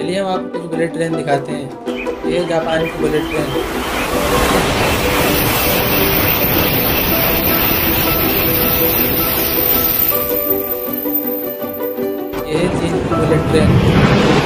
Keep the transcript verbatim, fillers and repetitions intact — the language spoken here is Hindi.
चलिए हम आपको कुछ बुलेट ट्रेन दिखाते हैं। ये जापान की बुलेट ट्रेन। ये चीन की बुलेट ट्रेन।